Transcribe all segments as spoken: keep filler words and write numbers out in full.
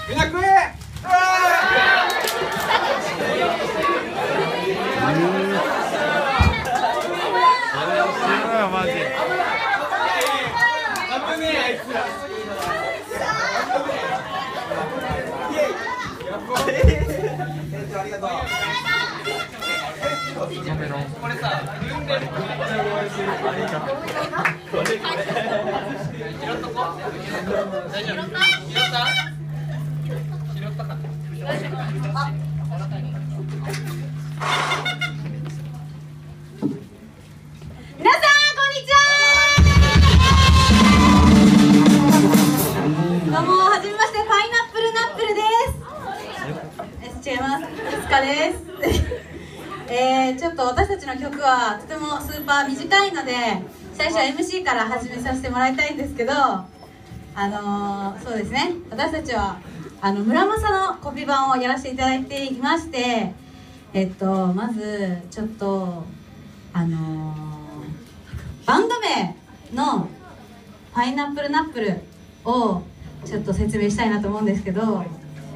みんな食え。マジ。危ねえあいつら。ありがとう。これさ、自分で。拾っとこ。大丈夫。拾った？拾ったかな。 皆さんこんにちは。どうもはじめまして、パイナップルナップルです。違います。いつかです。えー、ちょっと私たちの曲はとてもスーパー短いので、最初は エムシー から始めさせてもらいたいんですけど、あのー、そうですね、私たちはあの村正のコピー版をやらせていただいていまして、えっとまずちょっとあのー、バンド名のパイナップルナップルをちょっと説明したいなと思うんですけど、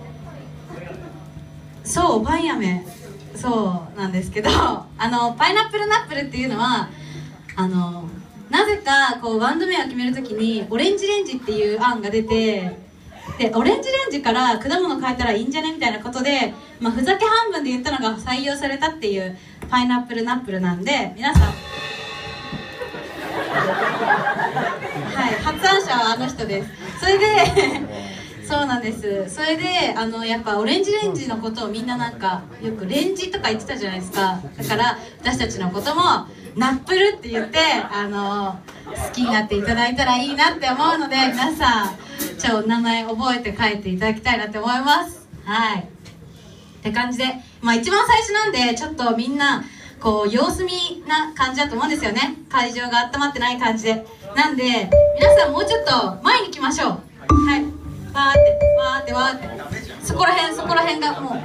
そうパン飴そうなんですけど、あのパイナップルナップルっていうのはあのなぜかこうバンド名を決めるときにオレンジレンジっていう案が出て、でオレンジレンジから果物変えたらいいんじゃねみたいなことで、まあ、ふざけ半分で言ったのが採用されたっていうパイナップルナップルなんで、皆さんはい、発案者はあの人です。それでそうなんです。それであのやっぱオレンジレンジのことをみんななんかよくレンジとか言ってたじゃないですか。だから私たちのこともナップルって言ってあの好きになっていただいたらいいなって思うので、皆さんちょっと名前覚えて書いていただきたいなって思います。はいって感じで、まあ一番最初なんでちょっとみんなこう様子見な感じだと思うんですよね。会場が温まってない感じで。なんで皆さんもうちょっと前に来ましょう。はい、わーってわーってわーって、そこら辺そこら辺がもう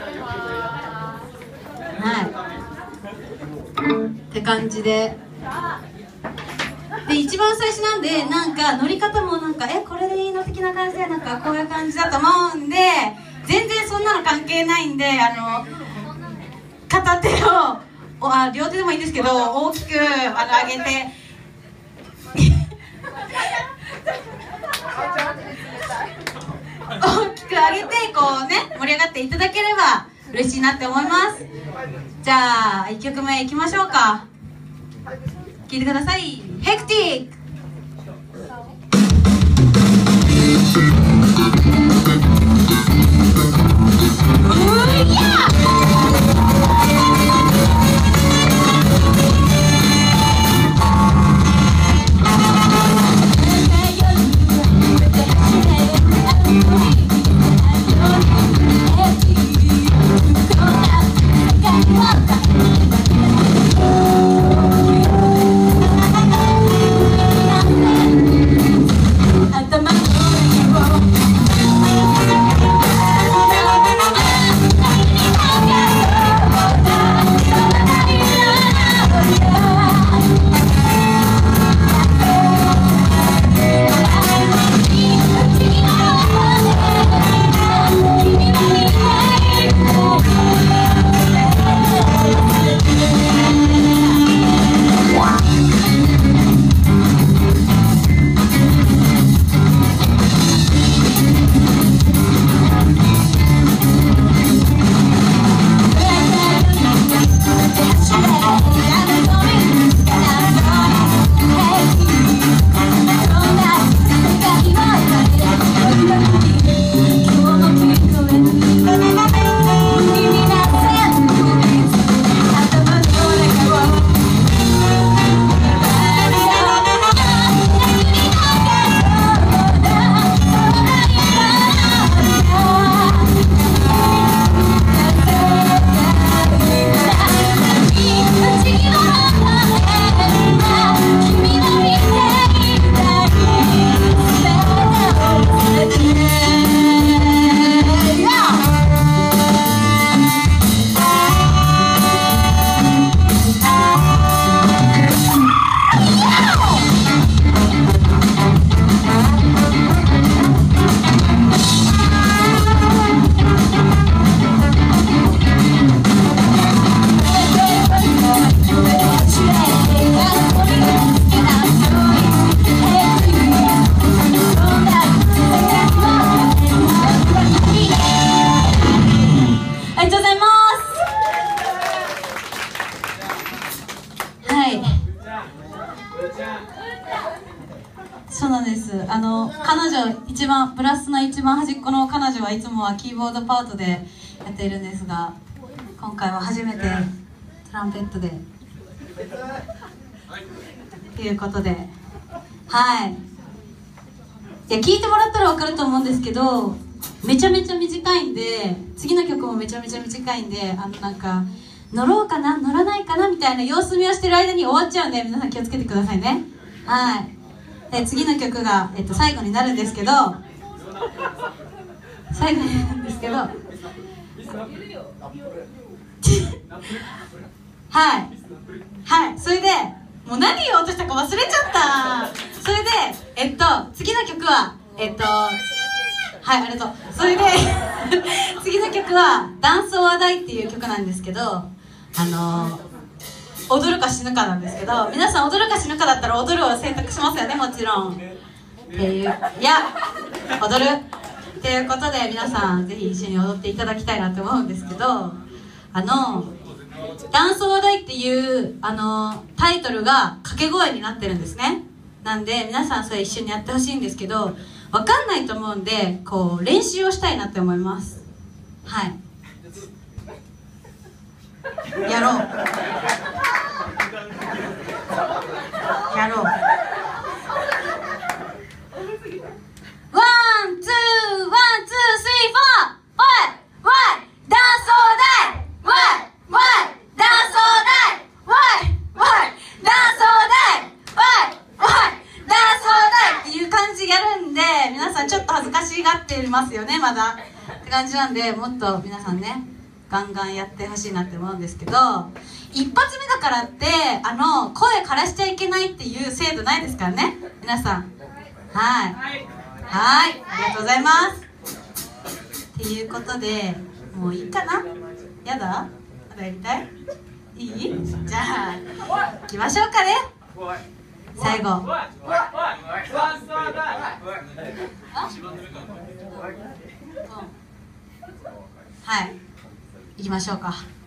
はいって感じで、で一番最初なんでなんか乗り方もなんかえこれでいいの的な感じで、なんかこういう感じだと思うんで、全然そんなの関係ないんで、あの片手をあ両手でもいいんですけど大きくあの上げて大きく上げてこうね盛り上がっていただければ嬉しいなって思います。じゃあいっきょくめいきましょうか。聴いてください。ヘクティック。 Oh 一番端っこの彼女はいつもはキーボードパートでやっているんですが、今回は初めてトランペットでということで、はい、いや聞いてもらったら分かると思うんですけど、めちゃめちゃ短いんで、次の曲もめちゃめちゃ短いんで、あのなんか乗ろうかな乗らないかなみたいな様子見をしてる間に終わっちゃうんで、皆さん気をつけてくださいね。はい。で次の曲が、えっと、最後になるんですけど最後になるんですけどはいはい、それでもう何言おうとしたか忘れちゃった。それでえっと次の曲はえっとはい、ありがとう。それで次の曲は「ダンス・オア・ダイ」っていう曲なんですけど、あの踊るか死ぬかなんですけど、皆さん踊るか死ぬかだったら踊るを選択しますよね、もちろん。っていう、いや踊るっていうことで、皆さんぜひ一緒に踊っていただきたいなって思うんですけど、あの「ダンス・オア・ダイ」っていうあのタイトルが掛け声になってるんですね。なんで皆さんそれ一緒にやってほしいんですけど、分かんないと思うんでこう練習をしたいなって思います。はい、やろうやろう。ワンツーワンツースリーフォー、おいおいダンスオーダイ、おいおいダンスオーダイ、おいおいダンスオーダイ、おいおいダンスオーダイっていう感じやるんで、皆さんちょっと恥ずかしがってますよね、まだって感じなんで、もっと皆さんねガンガンやってほしいなって思うんですけど、一発目だからってあの声枯らしちゃいけないっていう制度ないですからね、皆さん。はいはい、ありがとうございます。っていうことで、もういいかな。やだ、まだやりたい、いい、じゃあ行きましょうかね。最後はい、行きましょうか。